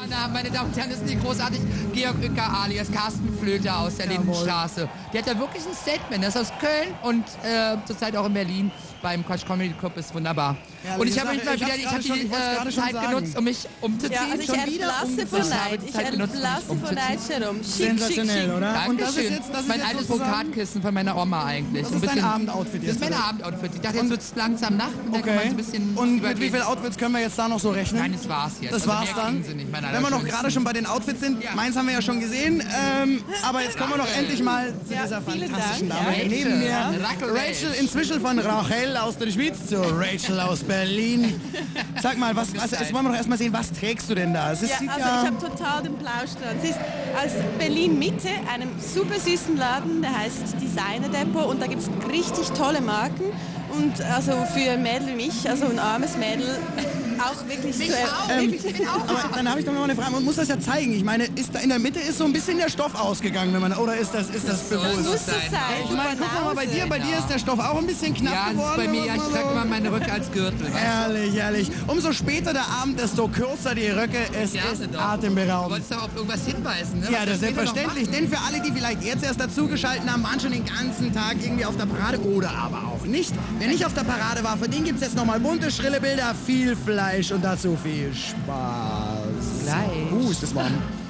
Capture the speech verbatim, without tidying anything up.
Meine, meine Damen und Herren, das ist nicht großartig. Georg Uecker alias Carsten Flöter aus der Lindenstraße. Der hat da wirklich ein Statement. Der ist aus Köln und äh, zurzeit auch in Berlin beim Quatsch Comedy Club. Ist wunderbar. Ja, und ich habe mich mal wieder, ich habe die äh, Zeit genutzt, um mich umzuziehen. Ja, also ich schon entlasse von Neid. Ich entlasse von Neid herum. Schick, sensationell, schick, schick. oder? Dankeschön. Und das ist jetzt, das ist mein jetzt altes sozusagen... Vokatkissen von meiner Oma eigentlich. Das ein ist bisschen, dein Abendoutfit jetzt, Das ist mein oder? Abendoutfit. Ich dachte, jetzt wird es langsam Nacht und dann kann man so ein bisschen Und mit übergehen. wie vielen Outfits können wir jetzt da noch so rechnen? Nein, das war's jetzt. Das Also war's mehr dann. kriegen sie nicht, meine Wenn wir noch Allerschönsten. gerade schon bei den Outfits sind, Ja. meins haben wir ja schon gesehen, ähm, aber jetzt kommen wir doch endlich mal zu Ja, dieser vielen fantastischen Dank. Dame Ja, neben mir. Rachel. Rachel. Rachel, inzwischen von Rachel aus der Schweiz zu Rachel aus Berlin. Sag mal, was, also jetzt wollen wir doch erstmal sehen, was trägst du denn da? Es ist, Ja, sieht also ja, ich habe total den Plausch dran. Es ist aus Berlin-Mitte, einem super süßen Laden, der heißt Designer Depot und da gibt es richtig tolle Marken. Und also für ein Mädel wie mich, also ein armes Mädel, auch wirklich Mich zu auch, Ähm, wirklich, ich bin auch. aber dann habe ich doch noch mal eine Frage. Man muss das ja zeigen. Ich meine, ist da in der Mitte ist so ein bisschen der Stoff ausgegangen, wenn man, oder ist das, ist das soll bewusst? muss so sein. sein. Ich meine, guck mal bei dir, bei dir ist der Stoff auch ein bisschen knapp Ja, das geworden. ist bei mir, wenn ja, man ich mal trage so- mal meine Röcke als Gürtel. Ehrlich, ehrlich. Umso später der Abend, desto kürzer die Röcke. Es Ja, ist doch. Du atemberaubend. wolltest doch auf irgendwas hinweisen, ne? Ja, Was das ist wir später noch selbstverständlich. machen. Denn für alle, die vielleicht jetzt erst dazugeschaltet haben, waren schon den ganzen Tag irgendwie auf der Parade oder aber auch nicht. Wer nicht auf der Parade war, für den gibt es jetzt nochmal bunte, schrille Bilder, viel Fleisch und dazu viel Spaß. Gleich. Uh, ist das warm.